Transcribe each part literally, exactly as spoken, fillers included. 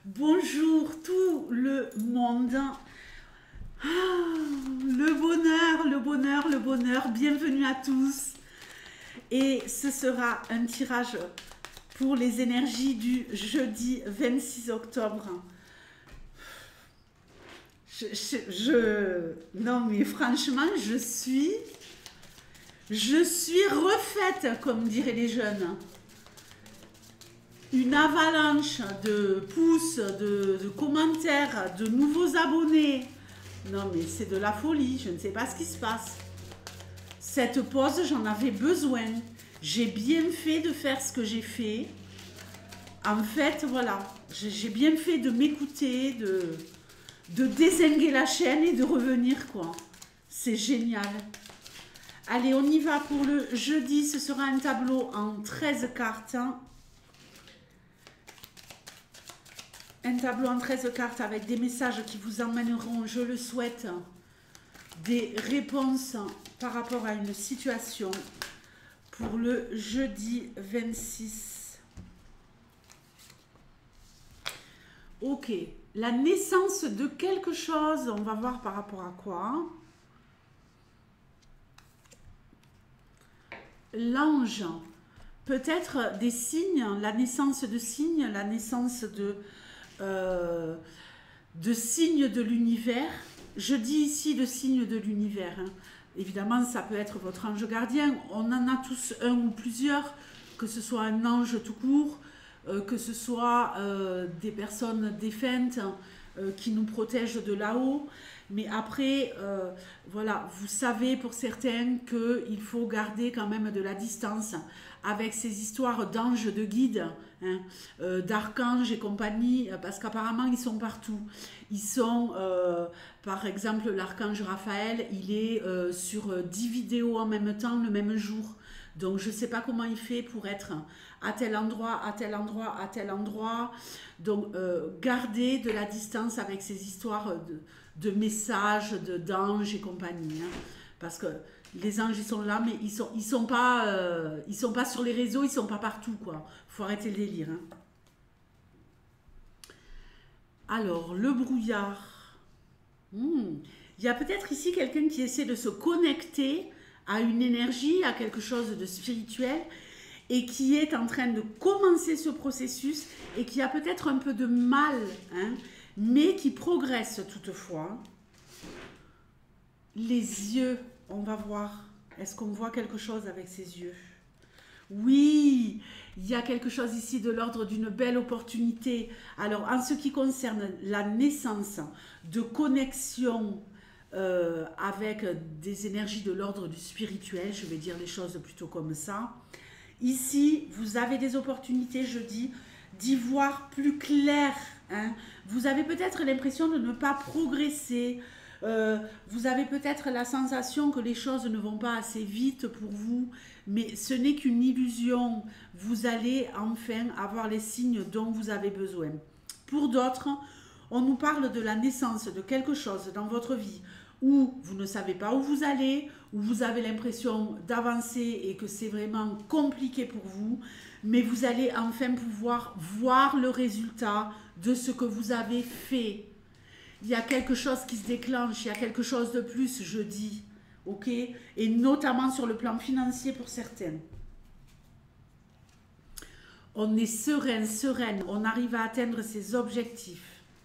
Bonjour tout le monde. Ah, le bonheur, le bonheur, le bonheur. Bienvenue à tous. Et ce sera un tirage pour les énergies du jeudi vingt-six octobre. Je, je, je- non mais franchement, je suis, je suis refaite, comme diraient les jeunes. Une avalanche de pouces, de, de commentaires, de nouveaux abonnés. Non mais c'est de la folie, je ne sais pas ce qui se passe. Cette pause, j'en avais besoin. J'ai bien fait de faire ce que j'ai fait. En fait, voilà, j'ai j'ai bien fait de m'écouter, de, de dézinguer la chaîne et de revenir, quoi. C'est génial. Allez, on y va pour le jeudi. Ce sera un tableau en treize cartes. Un tableau en treize cartes avec des messages qui vous emmèneront, je le souhaite, des réponses par rapport à une situation pour le jeudi vingt-six. Ok, la naissance de quelque chose, on va voir par rapport à quoi. L'ange, peut-être des signes, la naissance de signes, la naissance de... euh, de signes de l'univers. Je dis ici de signes de l'univers. Hein. Évidemment, ça peut être votre ange gardien. On en a tous un ou plusieurs, que ce soit un ange tout court, euh, que ce soit euh, des personnes défuntes euh, qui nous protègent de là-haut. Mais après, euh, voilà, vous savez pour certains qu'il faut garder quand même de la distance avec ces histoires d'anges de guides, hein, euh, d'archanges et compagnie, parce qu'apparemment ils sont partout. Ils sont, euh, par exemple, l'archange Raphaël, il est euh, sur dix vidéos en même temps le même jour. Donc je ne sais pas comment il fait pour être à tel endroit, à tel endroit, à tel endroit. Donc euh, gardez de la distance avec ces histoires de, de messages, de d'anges et compagnie. Hein, parce que les anges ils sont là, mais ils sont, ils sont pas, euh, ils sont pas sur les réseaux, ils sont pas partout quoi. Faut arrêter le délire. Hein. Alors le brouillard. Hmm. Il y a peut-être ici quelqu'un qui essaie de se connecter à une énergie, à quelque chose de spirituel et qui est en train de commencer ce processus et qui a peut-être un peu de mal, hein, mais qui progresse toutefois. Les yeux, on va voir. Est-ce qu'on voit quelque chose avec ses yeux? Oui, il y a quelque chose ici de l'ordre d'une belle opportunité. Alors, en ce qui concerne la naissance de connexion euh, avec des énergies de l'ordre du spirituel, je vais dire les choses plutôt comme ça. Ici, vous avez des opportunités, je dis, d'y voir plus clair. Hein. Vous avez peut-être l'impression de ne pas progresser. Euh, vous avez peut-être la sensation que les choses ne vont pas assez vite pour vous, mais ce n'est qu'une illusion. Vous allez enfin avoir les signes dont vous avez besoin. Pour d'autres, on nous parle de la naissance de quelque chose dans votre vie où vous ne savez pas où vous allez, où vous avez l'impression d'avancer et que c'est vraiment compliqué pour vous, mais vous allez enfin pouvoir voir le résultat de ce que vous avez fait. Il y a quelque chose qui se déclenche, il y a quelque chose de plus, je dis, ok? Et notamment sur le plan financier pour certains. On est serein, sereine, on arrive à atteindre ses objectifs.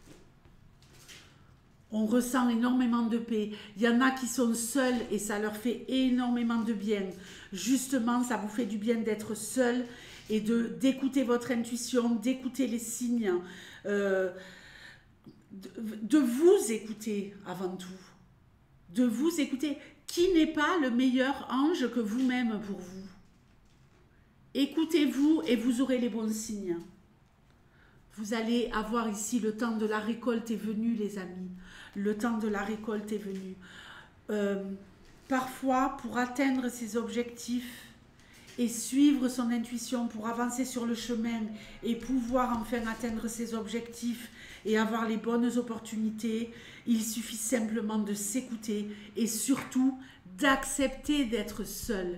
On ressent énormément de paix. Il y en a qui sont seuls et ça leur fait énormément de bien. Justement, ça vous fait du bien d'être seul et de d'écouter votre intuition, d'écouter les signes, euh, de, de vous écouter avant tout. De vous écouter. Qui n'est pas le meilleur ange que vous-même pour vous? Écoutez-vous et vous aurez les bons signes. Vous allez avoir ici le temps de la récolte est venu, les amis. Le temps de la récolte est venu. Euh, parfois, pour atteindre ses objectifs et suivre son intuition, pour avancer sur le chemin et pouvoir enfin atteindre ses objectifs et avoir les bonnes opportunités, il suffit simplement de s'écouter et surtout d'accepter d'être seul.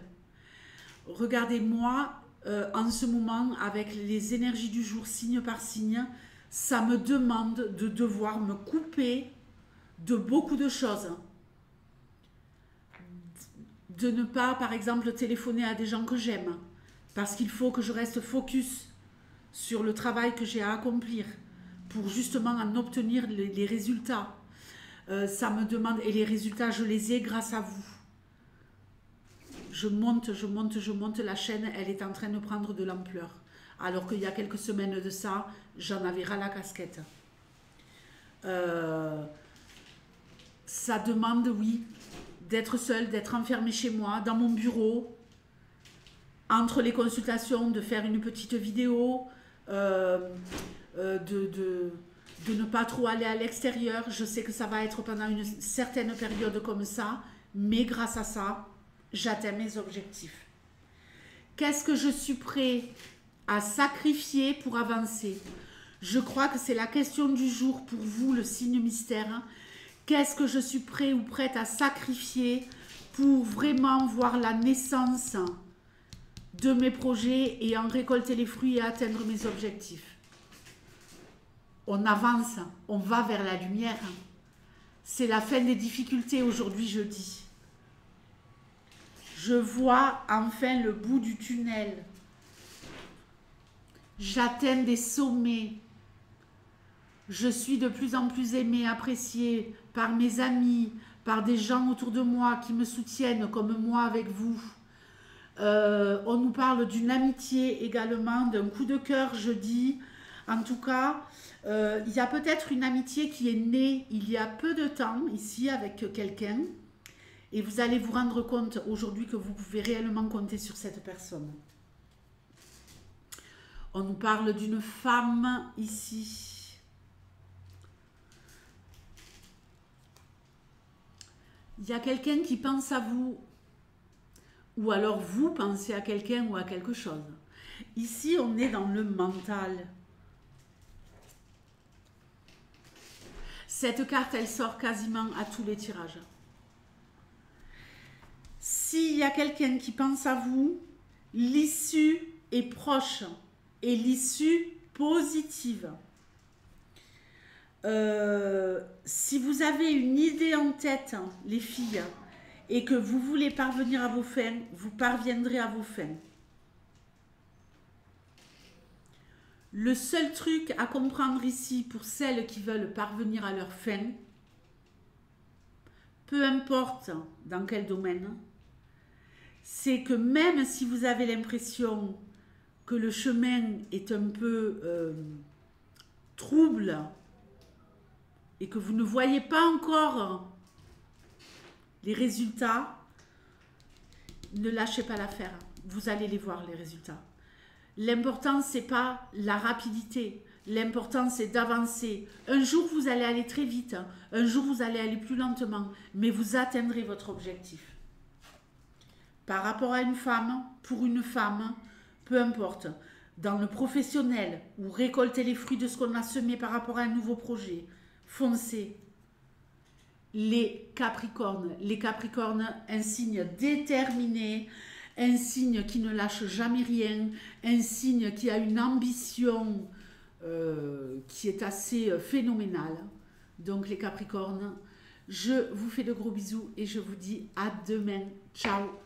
Regardez-moi, euh, en ce moment, avec les énergies du jour, signe par signe, ça me demande de devoir me couper de beaucoup de choses. De ne pas, par exemple, téléphoner à des gens que j'aime, parce qu'il faut que je reste focus sur le travail que j'ai à accomplir, pour justement en obtenir les, les résultats. Euh, ça me demande, et les résultats, je les ai grâce à vous. Je monte, je monte, je monte, la chaîne, elle est en train de prendre de l'ampleur. Alors qu'il y a quelques semaines de ça, j'en avais ras la casquette. Euh, ça demande, oui, d'être seule, d'être enfermée chez moi, dans mon bureau, entre les consultations, de faire une petite vidéo, euh, euh, de, de, de ne pas trop aller à l'extérieur. Je sais que ça va être pendant une certaine période comme ça, mais grâce à ça, j'atteins mes objectifs. Qu'est-ce que je suis prêt à sacrifier pour avancer? Je crois que c'est la question du jour pour vous, le signe mystère. Qu'est-ce que je suis prêt ou prête à sacrifier pour vraiment voir la naissance de mes projets et en récolter les fruits et atteindre mes objectifs? On avance, on va vers la lumière. C'est la fin des difficultés aujourd'hui, je dis. Je vois enfin le bout du tunnel. J'atteins des sommets. Je suis de plus en plus aimée, appréciée par mes amis, par des gens autour de moi qui me soutiennent comme moi avec vous. Euh, on nous parle d'une amitié également, d'un coup de cœur, je dis. En tout cas, euh, il y a peut-être une amitié qui est née il y a peu de temps ici avec quelqu'un. Et vous allez vous rendre compte aujourd'hui que vous pouvez réellement compter sur cette personne. On nous parle d'une femme ici. Il y a quelqu'un qui pense à vous. Ou alors vous pensez à quelqu'un ou à quelque chose. Ici, on est dans le mental. Cette carte, elle sort quasiment à tous les tirages. S'il y a quelqu'un qui pense à vous, l'issue est proche et l'issue positive. Euh, si vous avez une idée en tête, les filles, et que vous voulez parvenir à vos fins, vous parviendrez à vos fins. Le seul truc à comprendre ici pour celles qui veulent parvenir à leur fin, peu importe dans quel domaine, c'est que même si vous avez l'impression que le chemin est un peu euh, trouble et que vous ne voyez pas encore les résultats, ne lâchez pas l'affaire. Vous allez les voir, les résultats. L'important, ce n'est pas la rapidité. L'important, c'est d'avancer. Un jour, vous allez aller très vite. Un jour, vous allez aller plus lentement. Mais vous atteindrez votre objectif. Par rapport à une femme, pour une femme, peu importe, dans le professionnel ou récolter les fruits de ce qu'on a semé par rapport à un nouveau projet, foncez. Les Capricornes, les Capricornes, un signe déterminé, un signe qui ne lâche jamais rien, un signe qui a une ambition euh, qui est assez phénoménale. Donc les Capricornes, je vous fais de gros bisous et je vous dis à demain. Ciao.